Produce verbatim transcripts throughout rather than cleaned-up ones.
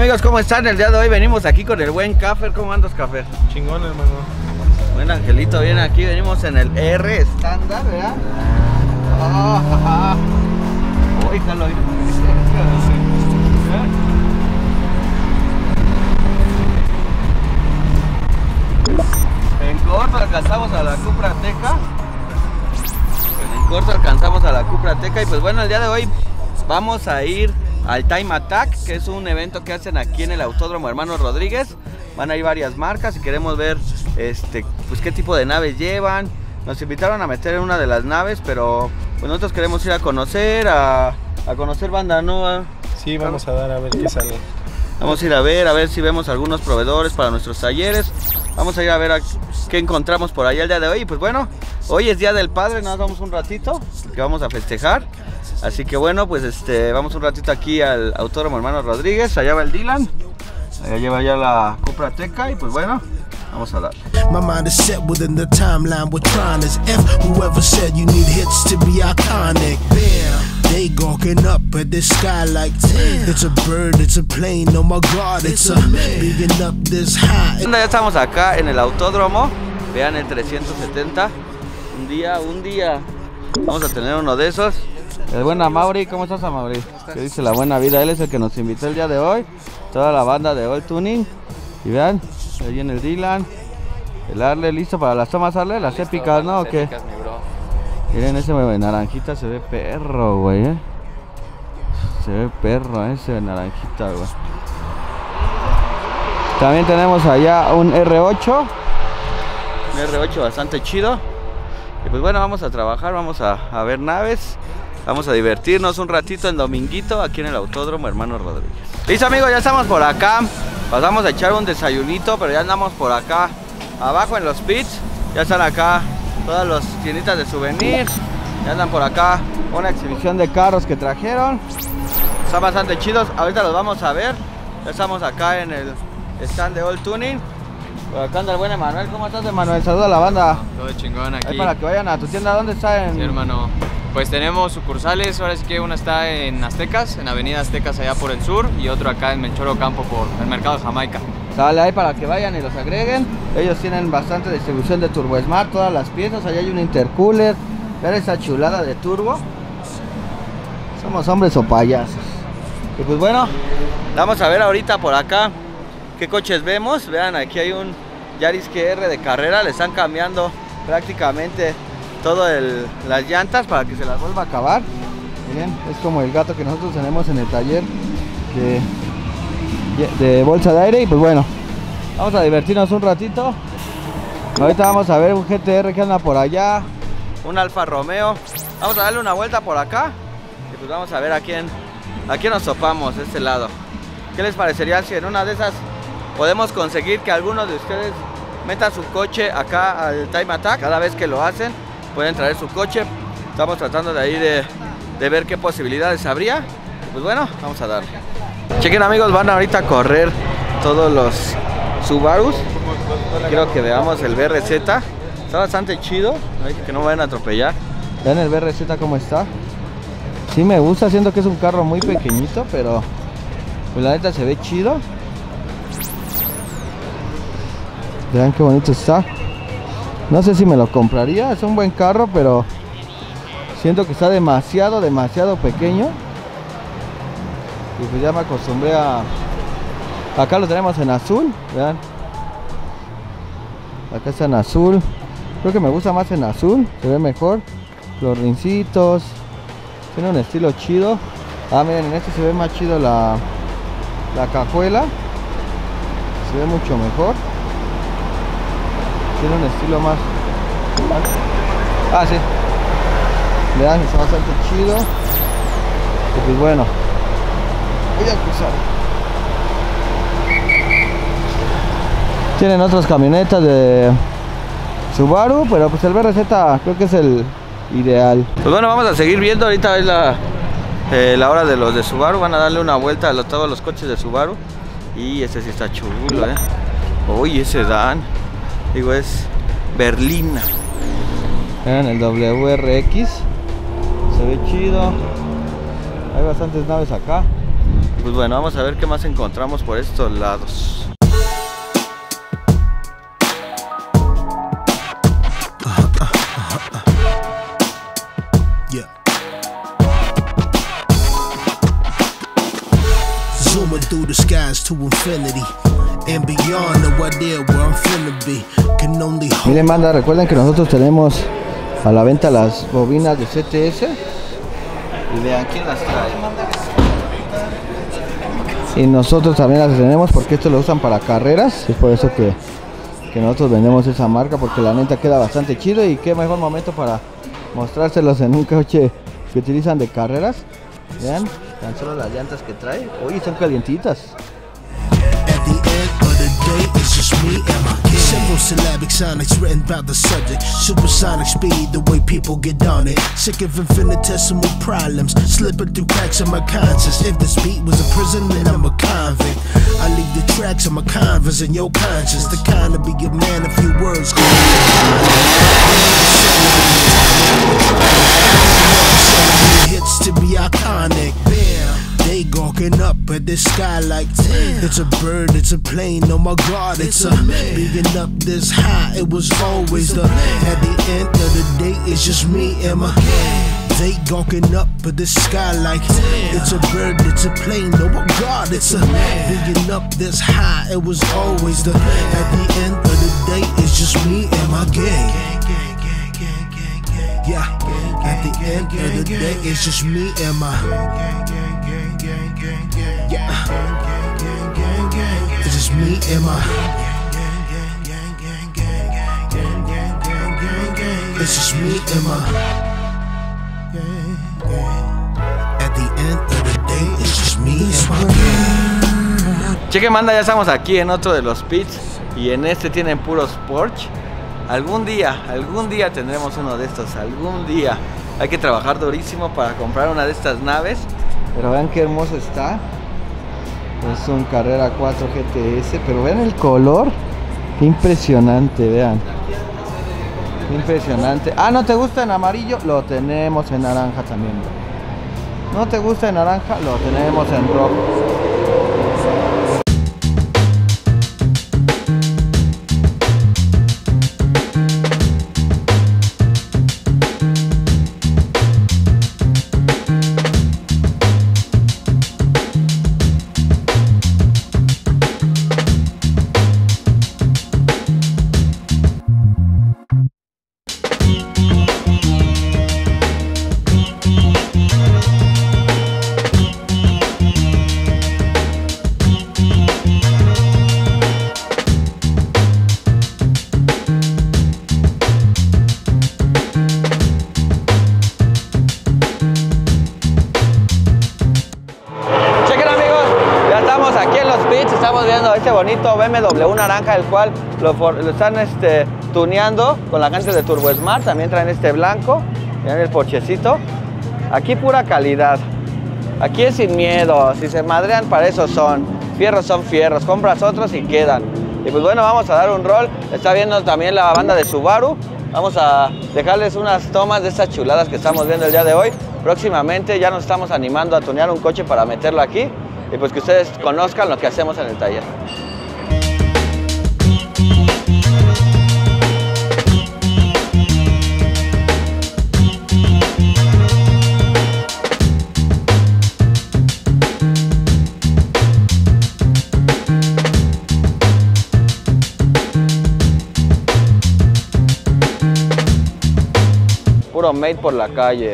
amigos? ¿Cómo están? El día de hoy venimos aquí con el buen Café. ¿Cómo andas, Café? Chingón, hermano. Buen Angelito, viene aquí. Venimos en el R estándar, ¿verdad? Oh, jaja. Oh, híjalo, en corto alcanzamos a la Cupra Teca. En corto alcanzamos a la Cupra Teca. Y pues bueno, el día de hoy vamos a ir al Time Attack, que es un evento que hacen aquí en el Autódromo Hermanos Rodríguez. Van a ir varias marcas y queremos ver este, pues qué tipo de naves llevan. Nos invitaron a meter en una de las naves, pero pues nosotros queremos ir a conocer, a, a conocer banda nueva. Sí, vamos a dar a ver qué sale. Vamos a ir a ver, a ver si vemos algunos proveedores para nuestros talleres. Vamos a ir a ver a qué encontramos por allá el día de hoy. Y pues bueno, hoy es Día del Padre, nos vamos un ratito, que vamos a festejar. Así que bueno, pues este, vamos un ratito aquí al Autódromo Hermanos Rodríguez. Allá va el Dylan, allá lleva ya la Cupra Teca y pues bueno, vamos a dar. My mind is set within the timeline we're trying as if whoever said you need hits to be iconic. Bam, they gawking up at the sky like damn. It's a bird, it's a plane, oh my god, it's a being up this high. Ya estamos acá en el autódromo. Vean el trescientos setenta. Un día, un día vamos a tener uno de esos. El buen Amaury, ¿cómo estás, Amaury? ¿Qué dice la buena vida? Él es el que nos invitó el día de hoy. Toda la banda de All Tuning. Y vean, ahí viene el Dylan. El Arle, ¿listo para las tomas, Arle? Las listo, épicas, ¿no? ¿O qué? Épicas, mi bro. Miren, ese naranjita se ve perro, güey, ¿eh? Se ve perro ese naranjita, güey. También tenemos allá un R ocho. Un R ocho bastante chido. Y pues bueno, vamos a trabajar, vamos a, a ver naves. Vamos a divertirnos un ratito en dominguito aquí en el Autódromo Hermanos Rodríguez. Listo, amigos, ya estamos por acá. Pasamos a echar un desayunito, pero ya andamos por acá abajo en los pits. Ya están acá todas las tienditas de souvenir. Ya andan por acá una exhibición de carros que trajeron. Están bastante chidos, ahorita los vamos a ver. Ya estamos acá en el stand de All Tuning. Por acá anda el buen Emanuel. ¿Cómo estás, Emanuel? Saluda a la banda. Todo chingón aquí. Ahí para que vayan a tu tienda. ¿Dónde está? En... Sí, hermano. Pues tenemos sucursales, ahora sí que una está en Aztecas, en Avenida Aztecas allá por el sur, y otro acá en Melchor Ocampo por el mercado de Jamaica. Sale ahí para que vayan y los agreguen. Ellos tienen bastante distribución de Turbo Smart, todas las piezas. Allá hay un intercooler. Vean esa chulada de turbo. Somos hombres o payasos. Y pues bueno, vamos a ver ahorita por acá qué coches vemos. Vean, aquí hay un Yaris G R de carrera. Le están cambiando prácticamente todo el, las llantas para que se las vuelva a acabar. Miren, es como el gato que nosotros tenemos en el taller de, de bolsa de aire. Y pues bueno, vamos a divertirnos un ratito. Ahorita vamos a ver un G T R que anda por allá, un Alfa Romeo. Vamos a darle una vuelta por acá y pues vamos a ver a quién, a quién nos topamos de este lado. ¿Qué les parecería si en una de esas podemos conseguir que algunos de ustedes metan su coche acá al Time Attack? Cada vez que lo hacen pueden traer su coche. Estamos tratando de ahí de, de ver qué posibilidades habría. Pues bueno, vamos a darle. Chequen, amigos, van ahorita a correr todos los Subarus. Quiero que veamos el B R Z. Está bastante chido, que no me vayan a atropellar. Vean el B R Z cómo está. Sí me gusta, siento que es un carro muy pequeñito, pero pues la neta se ve chido. Vean qué bonito está. No sé si me lo compraría, es un buen carro, pero siento que está demasiado, demasiado pequeño. Y pues ya me acostumbré a... Acá lo tenemos en azul, vean. Acá está en azul. Creo que me gusta más en azul, se ve mejor. Los rincitos. Tiene un estilo chido. Ah, miren, en este se ve más chido la, la cajuela. Se ve mucho mejor. Tiene un estilo más... Ah, sí. Vean, está bastante chido. Y pues bueno, voy a cruzar. Tienen otras camionetas de Subaru, pero pues el B R Z creo que es el ideal. Pues bueno, vamos a seguir viendo. Ahorita es la, eh, la hora de los de Subaru. Van a darle una vuelta a los, todos los coches de Subaru. Y este sí está chulo, eh. Uy, ese Dan. Digo, es berlina. Vean el W R X. Se ve chido. Hay bastantes naves acá. Pues bueno, vamos a ver qué más encontramos por estos lados. Zooming through the skies to infinity and beyond the idea where I'm finna be. Can only hope. Miren, banda, recuerden que nosotros tenemos a la venta las bobinas de C T S. Y vean quién las trae. Y nosotros también las tenemos porque esto lo usan para carreras. Es por eso que, que nosotros vendemos esa marca, porque la neta queda bastante chido. Y qué mejor momento para mostrárselos en un coche que utilizan de carreras. Vean, tan solo las llantas que trae. Uy, están calientitas. At the end of the day, it's just me and my kid. Several syllabic sonics written about the subject. Supersonic speed, the way people get on it. Sick of infinitesimal problems, slipping through cracks of my conscience. If this beat was a prison, then I'm a convict. I leave the tracks of my converse in your conscience. The kind to be a man, a few words. Hits to be iconic. They gawking up at the sky like, damn, it's a bird, it's a plane, oh my god, it's, it's a man. Bigging up this high, it was always the man. At the end of the day, it's just me and my gang. They gawking up at the sky like, damn, it's a bird, it's a plane, oh my god, it's a man. Bigging up this high, it was always the man. At the end of the day, it's just me and my gang. Yeah, at the end of the day, it's just me and my yeah, it's just me and my it's just me and my at the end of the day, it's just me and my. Cheque, manda, ya estamos aquí en otro de los pits. Y en este tienen puros Porsche. Algún día, algún día tendremos uno de estos, algún día. Hay que trabajar durísimo para comprar una de estas naves. Pero vean qué hermoso está. Es un Carrera cuatro G T S, pero vean el color. Qué impresionante, vean. Qué impresionante. Ah, ¿no te gusta en amarillo? Lo tenemos en naranja también. ¿No te gusta en naranja? Lo tenemos en rojo. Estamos viendo este bonito B M W naranja, el cual lo, lo están este, tuneando con la gente de Turbo Smart. También traen este blanco, miren el porchecito. Aquí pura calidad, aquí es sin miedo. Si se madrean, para eso son. Fierros son fierros, compras otros y quedan. Y pues bueno, vamos a dar un rol. Está viendo también la banda de Subaru. Vamos a dejarles unas tomas de estas chuladas que estamos viendo el día de hoy. Próximamente ya nos estamos animando a tunear un coche para meterlo aquí. Y pues que ustedes conozcan lo que hacemos en el taller. Puro made por la calle.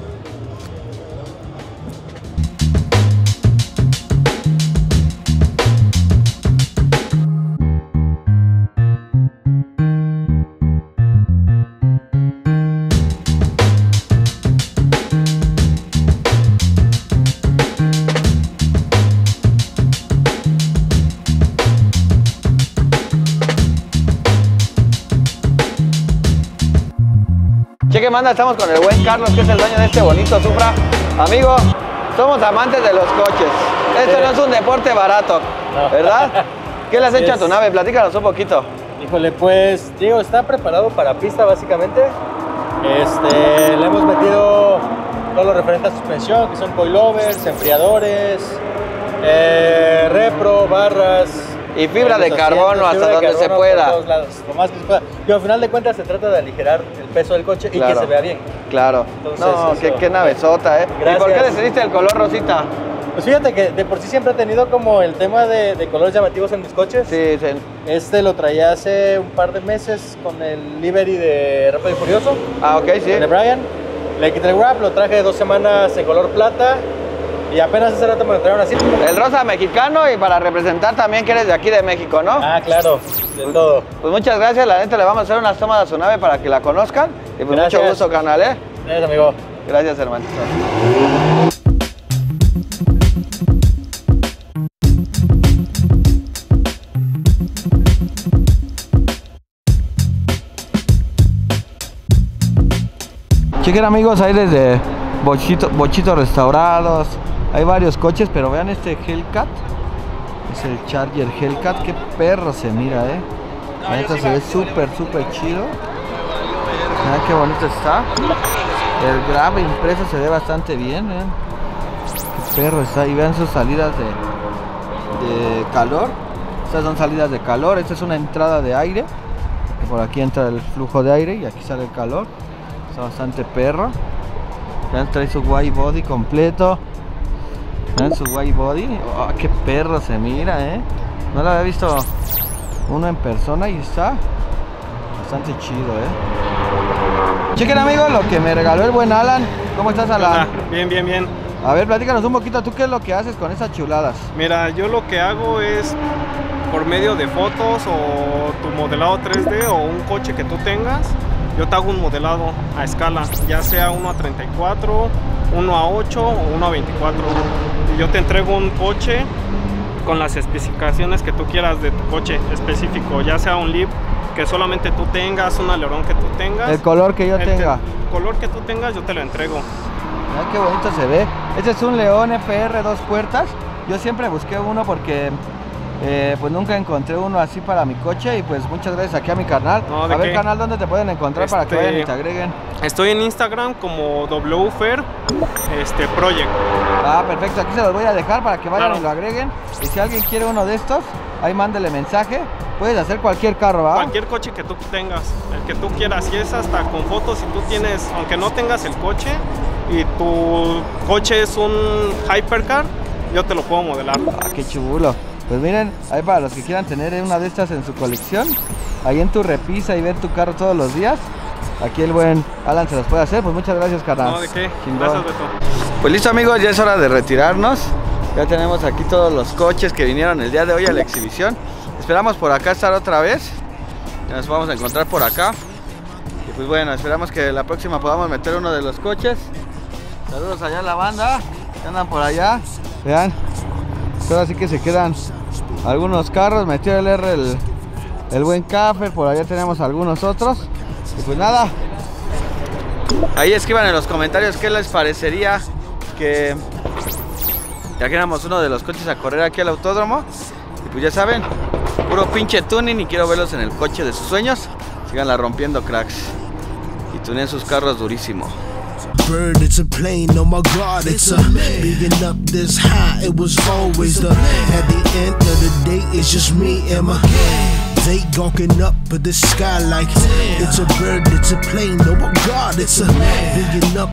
Cheque, manda, estamos con el buen Carlos, que es el dueño de este bonito Supra. Amigo, somos amantes de los coches. Esto sí. No es un deporte barato, no. ¿Verdad? ¿Qué le has hecho es. a tu nave? Platícanos un poquito. Híjole, pues, digo, está preparado para pista, básicamente. Este, le hemos metido todo lo referente a suspensión, que son coilovers, enfriadores, Eh, repro, barras. Y fibra de los carbono asientos, hasta fibra de donde se carbono pueda. por todos lados, lo más que se pueda. Y al final de cuentas se trata de aligerar el peso del coche y Claro. que se vea bien. Claro. Entonces, no, eso. qué, qué navezota, ¿eh? Gracias. ¿Y por qué decidiste el color rosita? Pues fíjate que de por sí siempre he tenido como el tema de, de colores llamativos en mis coches. Sí, sí. Este lo traía hace un par de meses con el livery de Rápido y Furioso, Ah, ok, sí. de Brian. Le quité el wrap, lo traje dos semanas en color plata y apenas hace rato me lo trajeron así. El rosa mexicano y para representar también que eres de aquí de México, ¿no? Ah, claro, de todo. Pues muchas gracias, la neta le vamos a hacer unas tomas a su nave para que la conozcan. Y pues Gracias. mucho gusto, carnal, ¿eh? Gracias, amigo. Gracias, hermanito. Chequen, amigos, hay desde bochito, bochitos restaurados, hay varios coches, pero vean este Hellcat, es el Charger Hellcat, qué perro se mira, eh. La neta se ve súper, súper chido. Vean qué bonito está. El grave impreso se ve bastante bien, vean. Qué perro está, y vean sus salidas de, de calor. Estas son salidas de calor, esta es una entrada de aire, que por aquí entra el flujo de aire y aquí sale el calor. Está bastante perro. Vean, trae su white body completo. Vean su white body. Oh, qué perro se mira, eh. No lo había visto uno en persona y está bastante chido, eh. Chequen, amigos, lo que me regaló el buen Alan. ¿Cómo estás, Alan? Hola, bien, bien, bien. A ver, platícanos un poquito. ¿Tú qué es lo que haces con esas chuladas? Mira, yo lo que hago es por medio de fotos o tu modelado tres D o un coche que tú tengas. Yo te hago un modelado a escala, ya sea uno a treinta y cuatro, uno a ocho o uno a veinticuatro. Y yo te entrego un coche con las especificaciones que tú quieras de tu coche específico, ya sea un Leaf que solamente tú tengas, un alerón que tú tengas. El color que yo el tenga. que- color que tú tengas, yo te lo entrego. Mira qué bonito se ve. Este es un León F R dos puertas. Yo siempre busqué uno porque eh, pues nunca encontré uno así para mi coche. Y pues muchas gracias aquí a mi canal. No, ¿de a ver, qué? canal, ¿dónde te pueden encontrar para que Este- vayan y te agreguen? Estoy en Instagram como W Fer este, Project. Ah, perfecto. Aquí se los voy a dejar para que vayan Claro. y lo agreguen. Y si alguien quiere uno de estos, ahí mándele mensaje. Puedes hacer cualquier carro, ¿va? Cualquier coche que tú tengas, el que tú quieras, y es hasta con fotos. Si tú tienes, aunque no tengas el coche y tu coche es un hypercar, yo te lo puedo modelar. Ah, qué chulo. Pues miren, ahí para los que quieran tener una de estas en su colección, ahí en tu repisa y ver tu carro todos los días, aquí el buen Alan se los puede hacer. Pues muchas gracias, carnal. No, ¿de qué? Chingón. Gracias, Beto. Pues listo, amigos, ya es hora de retirarnos. Ya tenemos aquí todos los coches que vinieron el día de hoy a la exhibición. Esperamos por acá estar otra vez. Ya nos vamos a encontrar por acá. Y pues bueno, esperamos que la próxima podamos meter uno de los coches. Saludos allá a la banda que andan por allá. Vean, ahora sí que se quedan algunos carros. Metió el R el, el buen Café. Por allá tenemos algunos otros. Y pues nada, ahí escriban en los comentarios qué les parecería que trajéramos uno de los coches a correr aquí al autódromo. Y pues ya saben, puro pinche tuning y quiero verlos en el coche de sus sueños. Síganla rompiendo, cracks. Y tuneen sus carros durísimo. Bird, it's a plane, oh my god, it's a being up this high, it was always the at the end of the day, it's just me and my they gawking up at the sky like it's a bird, it's a plane, oh my god, it's a being up